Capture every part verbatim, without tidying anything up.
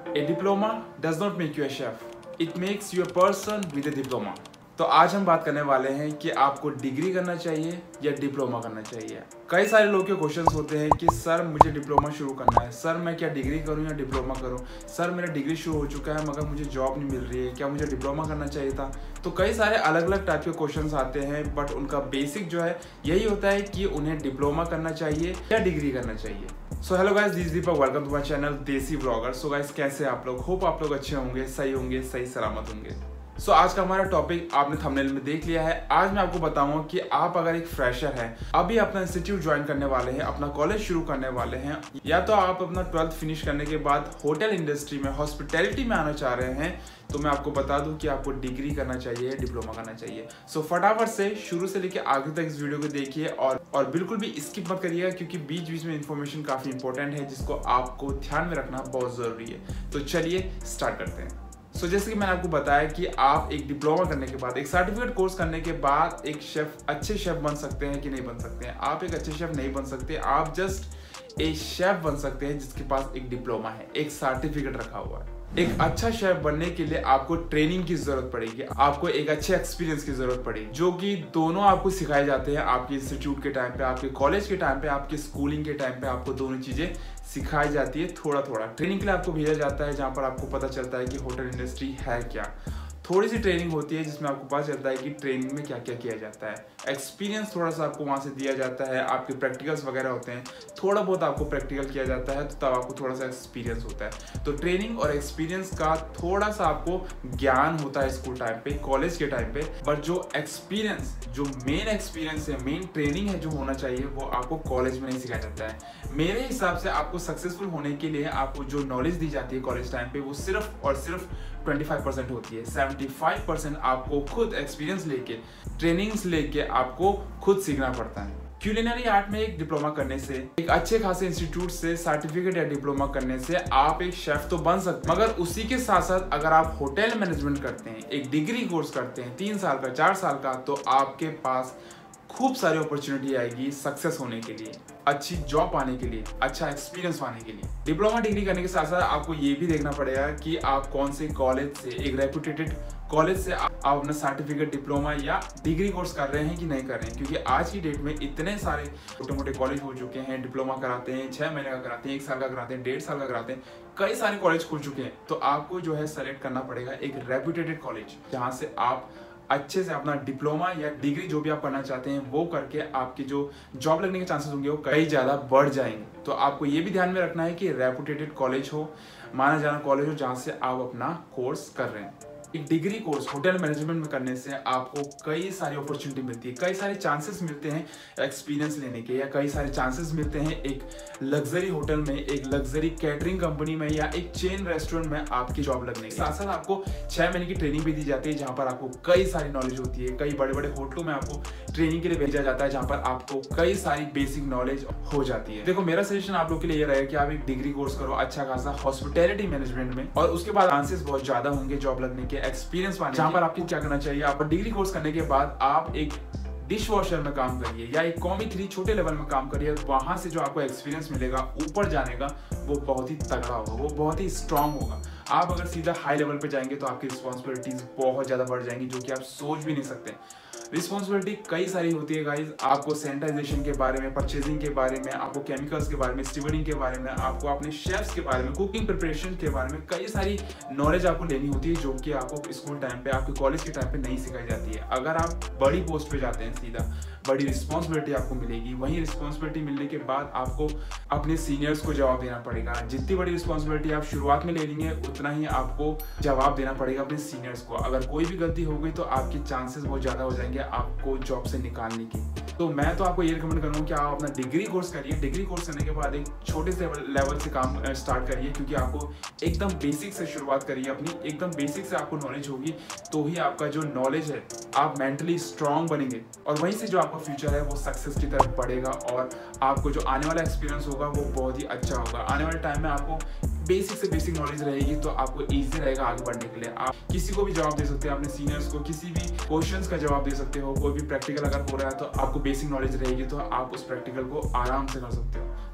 A diploma does not make you a chef. It makes you a person with a diploma. तो आज हम बात करने वाले हैं कि आपको डिग्री करना चाहिए या डिप्लोमा करना चाहिए। कई सारे लोग के क्वेश्चंस होते हैं कि सर मुझे डिप्लोमा शुरू करना है, सर मैं क्या डिग्री करूं या डिप्लोमा करूं, सर मेरा डिग्री शुरू हो चुका है मगर मुझे जॉब नहीं मिल रही है, क्या मुझे डिप्लोमा करना चाहिए था। तो कई सारे अलग अलग टाइप के क्वेश्चंस आते हैं, बट उनका बेसिक जो है यही होता है कि उन्हें डिप्लोमा करना चाहिए या डिग्री करना चाहिए। So hello guys, this Deepak, welcome to my channel desi blogger. So guys, कैसे आप लोग? होप आप लोग अच्छे होंगे, सही होंगे, सही सलामत होंगे। सो so, आज का हमारा टॉपिक आपने थंबनेल में देख लिया है। आज मैं आपको बताऊंगा कि आप अगर एक फ्रेशर हैं, अभी अपना इंस्टीट्यूट ज्वाइन करने वाले हैं, अपना कॉलेज शुरू करने वाले हैं, या तो आप अपना ट्वेल्थ फिनिश करने के बाद होटल इंडस्ट्री में, हॉस्पिटैलिटी में आना चाह रहे हैं, तो मैं आपको बता दूं कि आपको डिग्री करना चाहिए, डिप्लोमा करना चाहिए। सो so, फटाफट से शुरू से लेकर आगे तक इस वीडियो को देखिए और और बिल्कुल भी स्किप मत करिएगा, क्योंकि बीच बीच में इंफॉर्मेशन काफी इंपॉर्टेंट है जिसको आपको ध्यान में रखना बहुत जरूरी है। तो चलिए स्टार्ट करते हैं। सो so, जैसे कि मैंने आपको बताया कि आप एक डिप्लोमा करने के बाद, एक सर्टिफिकेट कोर्स करने के बाद एक शेफ, अच्छे शेफ बन सकते हैं कि नहीं बन सकते हैं। आप एक अच्छे शेफ नहीं बन सकते, आप जस्ट एक शेफ बन सकते हैं जिसके पास एक डिप्लोमा है, एक सर्टिफिकेट रखा हुआ है। एक अच्छा शेफ बनने के लिए आपको ट्रेनिंग की जरूरत पड़ेगी, आपको एक अच्छे एक्सपीरियंस की जरूरत पड़ेगी, जो कि दोनों आपको सिखाए जाते हैं आपके इंस्टीट्यूट के टाइम पे, आपके कॉलेज के टाइम पे, आपके स्कूलिंग के टाइम पे। आपको दोनों चीजें सिखाई जाती है थोड़ा थोड़ा। ट्रेनिंग के लिए आपको भेजा जाता है जहाँ पर आपको पता चलता है कि होटल इंडस्ट्री है क्या। थोड़ी सी ट्रेनिंग होती है जिसमें आपको पता चलता है कि ट्रेनिंग में क्या क्या किया जाता है। एक्सपीरियंस थोड़ा सा आपको वहाँ से दिया जाता है, आपके प्रैक्टिकल्स वगैरह होते हैं, थोड़ा बहुत आपको प्रैक्टिकल किया जाता है, तो तब आपको थोड़ा सा एक्सपीरियंस होता है। तो ट्रेनिंग और एक्सपीरियंस का थोड़ा सा आपको ज्ञान होता है स्कूल टाइम पे, कॉलेज के टाइम पे, बट जो एक्सपीरियंस, जो मेन एक्सपीरियंस है, मेन ट्रेनिंग है जो होना चाहिए, वो आपको कॉलेज में नहीं सिखाया जाता है। मेरे हिसाब से आपको सक्सेसफुल होने के लिए आपको जो नॉलेज दी जाती है कॉलेज टाइम पे, वो सिर्फ और सिर्फ पच्चीस परसेंट होती है। पचहत्तर परसेंट आपको खुद एक्सपीरियंस लेके, ट्रेनिंग्स लेके आपको खुद सीखना पड़ता है। क्यूलिनरी आर्ट में एक डिप्लोमा करने से, एक अच्छे खासे इंस्टीट्यूट से सर्टिफिकेट या डिप्लोमा करने से आप एक शेफ तो बन सकते हैं, मगर उसी के साथ साथ अगर आप होटल मैनेजमेंट करते हैं, एक डिग्री कोर्स करते हैं तीन साल का, चार साल का, तो आपके पास खूब सारी अपॉर्चुनिटी आएगी सक्सेस होने के लिए, अच्छी जॉब पाने के लिए, अच्छा एक्सपीरियंस पाने के लिए। डिप्लोमा डिग्री करने के साथ साथ आपको ये भी देखना पड़ेगा कि आप कौन से कॉलेज से, एक रेपुटेटेड कॉलेज से आप अपना सर्टिफिकेट, डिप्लोमा या डिग्री कोर्स कर रहे हैं कि नहीं कर रहे हैं। क्योंकि आज की डेट में इतने सारे छोटे मोटे कॉलेज हो चुके हैं, डिप्लोमा कराते हैं, छह महीने का कराते हैं, एक साल का कराते हैं, डेढ़ साल का कराते हैं, कई सारे कॉलेज खुल चुके हैं। तो आपको जो है सेलेक्ट करना पड़ेगा एक रेपुटेटेड कॉलेज, जहाँ से आप अच्छे से अपना डिप्लोमा या डिग्री जो भी आप करना चाहते हैं वो करके आपकी जो जॉब लगने के चांसेस होंगे वो कई ज़्यादा बढ़ जाएंगे। तो आपको ये भी ध्यान में रखना है कि रेपुटेटेड कॉलेज हो, माना जाना कॉलेज हो, जहाँ से आप अपना कोर्स कर रहे हैं। एक डिग्री कोर्स होटल मैनेजमेंट में करने से आपको कई सारी अपॉर्चुनिटी मिलती है, कई सारे चांसेस मिलते हैं एक्सपीरियंस लेने के, या कई सारे चांसेस मिलते हैं एक लग्जरी होटल में, एक लग्जरी कैटरिंग कंपनी में, या एक चेन रेस्टोरेंट में आपकी जॉब लगने के साथ साथ आपको छह महीने की ट्रेनिंग भी दी जाती है, जहाँ पर आपको कई सारी नॉलेज होती है। कई बड़े बड़े होटलों में आपको ट्रेनिंग के लिए भेजा जाता है, जहाँ पर आपको कई सारी बेसिक नॉलेज हो जाती है। देखो, मेरा सजेशन आप लोग के लिए ये रहेगा कि आप एक डिग्री कोर्स करो अच्छा खासा हॉस्पिटैलिटी मैनेजमेंट में, और उसके बाद चांसेस बहुत ज्यादा होंगे जॉब लगने के, एक्सपीरियंस पाने। जहां पर आपको क्या करना चाहिए, आप डिग्री कोर्स करने के बाद आप एक डिश वॉशर में काम करिए या एक कॉमी थ्री छोटे लेवल में काम करिए। वहां से जो आपको एक्सपीरियंस मिलेगा ऊपर जाने का, वो बहुत ही तगड़ा होगा, वो बहुत ही स्ट्रांग होगा। आप अगर सीधा हाई लेवल पे जाएंगे तो आपकी रिस्पॉन्सिबिलिटीज बहुत ज्यादा बढ़ जाएंगी, जो कि आप सोच भी नहीं सकते। रिस्पॉन्सिबिलिटी कई सारी होती है गाइज, आपको सैनिटाइजेशन के बारे में, परचेजिंग के बारे में, आपको केमिकल्स के बारे में, स्टीवर्डिंग के बारे में, आपको अपने शेफ्स के बारे में, कुकिंग प्रिपरेशन के बारे में कई सारी नॉलेज आपको लेनी होती है, जो कि आपको स्कूल टाइम पे, आपके कॉलेज के टाइम पे नहीं सिखाई जाती है। अगर आप बड़ी पोस्ट पे जाते हैं, सीधा बड़ी रिस्पॉन्सिबिलिटी आपको मिलेगी। वहीं रिस्पॉन्सिबिलिटी मिलने के बाद आपको अपने सीनियर्स को जवाब देना पड़ेगा। जितनी बड़ी रिस्पॉन्सिबिलिटी आप शुरुआत में ले लेंगे, उतना ही आपको जवाब देना पड़ेगा अपने सीनियर्स को। अगर कोई भी गलती हो गई तो आपके चांसेस बहुत ज़्यादा हो जाएंगे आपको जॉब से निकालने की। तो मैं तो आपको ये रिकमेंड करूँगा कि आप अपना डिग्री कोर्स करिए। डिग्री कोर्स करने के बाद एक छोटे से लेवल से काम स्टार्ट करिए, क्योंकि आपको एकदम बेसिक से शुरुआत करिए अपनी, एकदम बेसिक से आपको नॉलेज होगी, तो ही आपका जो नॉलेज है, आप मेंटली स्ट्रांग बनेंगे, और वहीं से जो आपका फ्यूचर है वो सक्सेस की तरफ बढ़ेगा, और आपको जो आने वाला एक्सपीरियंस होगा वो बहुत ही अच्छा होगा। आने वाले टाइम में आपको बेसिक से बेसिक नॉलेज रहेगी, तो आपको इजी रहेगा आगे बढ़ने के लिए। आप किसी को भी जवाब दे सकते हैं, अपने सीनियर्स को किसी भी क्वेश्चंस का जवाब दे सकते हो। कोई भी प्रैक्टिकल अगर हो रहा है तो आपको बेसिक नॉलेज रहेगी, तो आप उस प्रैक्टिकल को आराम से कर सकते हो।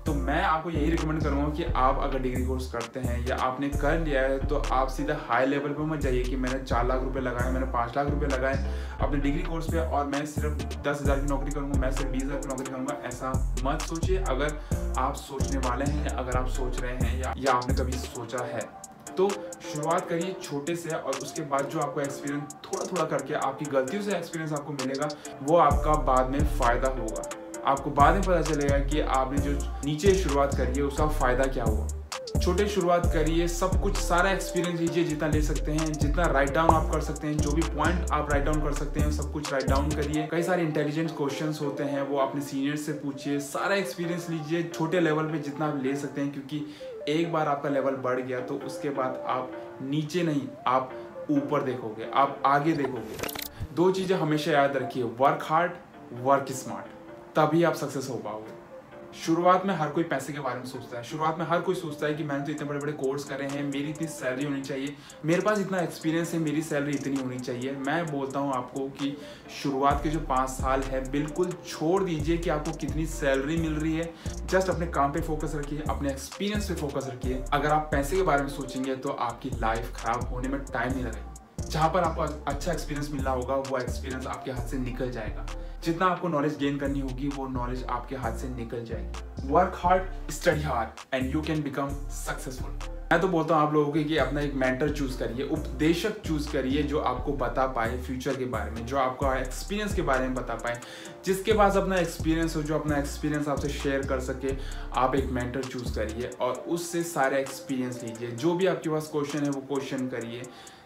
तो मैं आपको यही रिकमेंड करूँगा कि आप अगर डिग्री कोर्स करते हैं या आपने कर लिया है तो आप सीधा हाई लेवल पे मत जाइए कि मैंने चार लाख रुपए लगाए, मैंने पाँच लाख रुपए लगाए अपने डिग्री कोर्स पे और मैं सिर्फ दस हज़ार की नौकरी करूँगा, मैं सिर्फ बीस हज़ार की नौकरी करूँगा। ऐसा मत सोचिए। अगर आप सोचने वाले हैं या अगर आप सोच रहे हैं या, या आपने कभी सोचा है तो शुरुआत करिए छोटे से, और उसके बाद जो आपको एक्सपीरियंस थोड़ा थोड़ा करके आपकी गलतियों से एक्सपीरियंस आपको मिलेगा वो आपका बाद में फ़ायदा होगा। आपको बाद में पता चलेगा कि आपने जो नीचे शुरुआत करी है उसका फ़ायदा क्या हुआ। छोटे शुरुआत करिए, सब कुछ सारा एक्सपीरियंस लीजिए जितना ले सकते हैं, जितना राइट डाउन आप कर सकते हैं, जो भी पॉइंट आप राइट डाउन कर सकते हैं सब कुछ राइट डाउन करिए। कई सारे इंटेलिजेंट क्वेश्चंस होते हैं वो अपने सीनियर से पूछिए, सारा एक्सपीरियंस लीजिए छोटे लेवल पे जितना आप ले सकते हैं, क्योंकि एक बार आपका लेवल बढ़ गया तो उसके बाद आप नीचे नहीं, आप ऊपर देखोगे, आप आगे देखोगे। दो चीज़ें हमेशा याद रखिए, वर्क हार्ड, वर्क स्मार्ट, तभी आप सक्सेस हो पाओगे। शुरुआत में हर कोई पैसे के बारे में सोचता है, शुरुआत में हर कोई सोचता है कि मैंने तो इतने बड़े बड़े कोर्स करे हैं, मेरी इतनी सैलरी होनी चाहिए, मेरे पास इतना एक्सपीरियंस है, मेरी सैलरी इतनी होनी चाहिए। मैं बोलता हूँ आपको कि शुरुआत के जो पाँच साल है बिल्कुल छोड़ दीजिए कि आपको कितनी सैलरी मिल रही है। जस्ट अपने काम पे फोकस रखिए, अपने एक्सपीरियंस पे फोकस रखिए। अगर आप पैसे के बारे में सोचेंगे तो आपकी लाइफ खराब होने में टाइम नहीं लगेगा। जहाँ पर आपको अच्छा एक्सपीरियंस मिल रहा होगा वो एक्सपीरियंस आपके हाथ से निकल जाएगा। जितना आपको नॉलेज गेन करनी होगी वो नॉलेज आपके हाथ से निकल जाएगी। Work hard, study hard and you can become successful. मैं तो बोलता हूँ आप लोगों को कि अपना एक मेंटर चूज करिए, उपदेशक चूज करिए जो आपको बता पाए फ्यूचर के बारे में, जो आपको एक्सपीरियंस के बारे में बता पाए, जिसके पास अपना एक्सपीरियंस हो, जो अपना एक्सपीरियंस आपसे शेयर कर सके। आप एक मेंटर चूज करिए और उससे सारे एक्सपीरियंस लीजिए। जो भी आपके पास क्वेश्चन है वो क्वेश्चन करिए।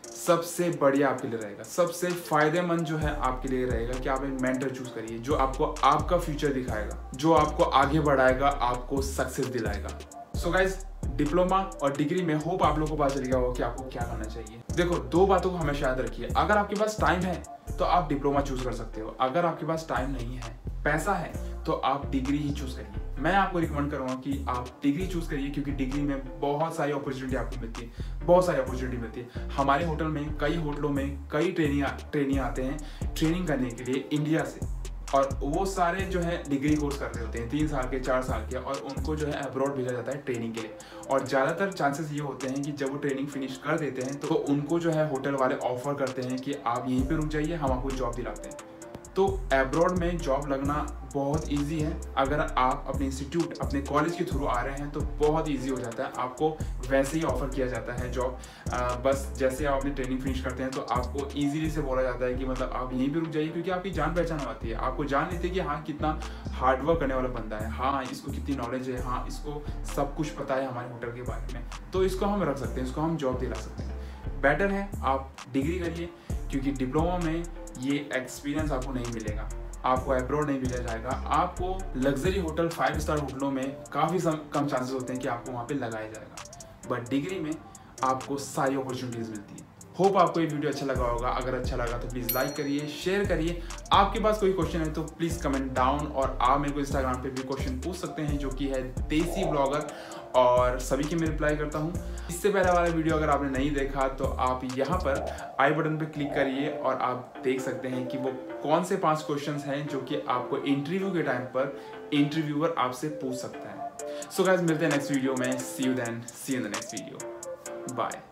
सबसे बढ़िया आपके लिए रहेगा, सबसे फायदेमंद जो है आपके लिए रहेगा कि आप एक मेंटर चूज करिए जो आपको आपका फ्यूचर दिखाएगा, जो आपको आगे बढ़ाएगा, आपको सक्सेस दिलाएगा। सो गाइज, डिप्लोमा और डिग्री में होप आप लोगों को पता चल गया होगा कि आपको क्या करना चाहिए। देखो, दो बातों को हमेशा याद रखिए। अगर आपके पास टाइम है तो आप डिप्लोमा चूज कर सकते हो, अगर आपके पास टाइम नहीं है, पैसा है, तो आप डिग्री ही चूज करिए। मैं आपको रिकमेंड करूंगा कि आप डिग्री चूज करिए, क्योंकि डिग्री में बहुत सारी अपॉर्चुनिटी आपको मिलती है, बहुत सारी अपॉर्चुनिटी मिलती है। हमारे होटल में, कई होटलों में कई ट्रेनिंग ट्रेनिंग आते हैं ट्रेनिंग करने के लिए इंडिया से, और वो सारे जो है डिग्री कोर्स कर रहे होते हैं तीन साल के, चार साल के, और उनको जो है अब्रॉड भेजा जाता है ट्रेनिंग के लिए। और ज़्यादातर चांसेस ये होते हैं कि जब वो ट्रेनिंग फिनिश कर देते हैं तो उनको जो है होटल वाले ऑफर करते हैं कि आप यहीं पे रुक जाइए, हम आपको जॉब दिलाते हैं। तो एब्रॉड में जॉब लगना बहुत इजी है। अगर आप अपने इंस्टीट्यूट, अपने कॉलेज के थ्रू आ रहे हैं तो बहुत इजी हो जाता है, आपको वैसे ही ऑफर किया जाता है जॉब। बस जैसे आप अपनी ट्रेनिंग फिनिश करते हैं तो आपको इजीली से बोला जाता है कि मतलब आप यहीं पे रुक जाइए, क्योंकि आपकी जान पहचान आती है, आपको जान लेते हैं कि हाँ कितना हार्डवर्क करने वाला बंदा है, हाँ इसको कितनी नॉलेज है, हाँ इसको सब कुछ पता है हमारे होटल के बारे में, तो इसको हम रख सकते हैं, इसको हम जॉब दिला सकते हैं। बेटर है आप डिग्री करिए, क्योंकि डिप्लोमा में ये एक्सपीरियंस आपको नहीं मिलेगा, आपको अब्रॉड नहीं भेजा जाएगा। आपको लग्जरी होटल, फाइव स्टार होटलों में काफ़ी कम चांसेस होते हैं कि आपको वहाँ पे लगाया जाएगा, बट डिग्री में आपको सारी अपॉर्चुनिटीज़ मिलती है। होप आपको ये वीडियो अच्छा लगा होगा। अगर अच्छा लगा तो प्लीज़ लाइक करिए, शेयर करिए। आपके पास कोई क्वेश्चन है तो प्लीज़ कमेंट डाउन, और आप मेरे को इंस्टाग्राम पे भी क्वेश्चन पूछ सकते हैं जो कि है देसी ब्लॉगर, और सभी के मैं रिप्लाई करता हूँ। इससे पहले वाला वीडियो अगर आपने नहीं देखा तो आप यहाँ पर आई बटन पे क्लिक करिए और आप देख सकते हैं कि वो कौन से पांच क्वेश्चंस हैं जो कि आपको इंटरव्यू के टाइम पर इंटरव्यूअर आपसे पूछ सकता है। सो गाइस, मिलते हैं नेक्स्ट वीडियो में। See you then, see you in the next video, bye.